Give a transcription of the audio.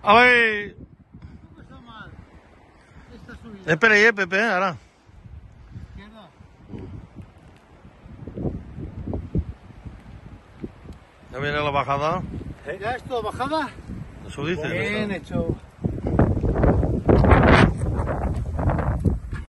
A ver. No está mal. Esta subida. Espera ahí, Pepe, ahora. Izquierda. Ya viene la bajada. ¿Ya es todo bajada? Eso dice. Bien hecho.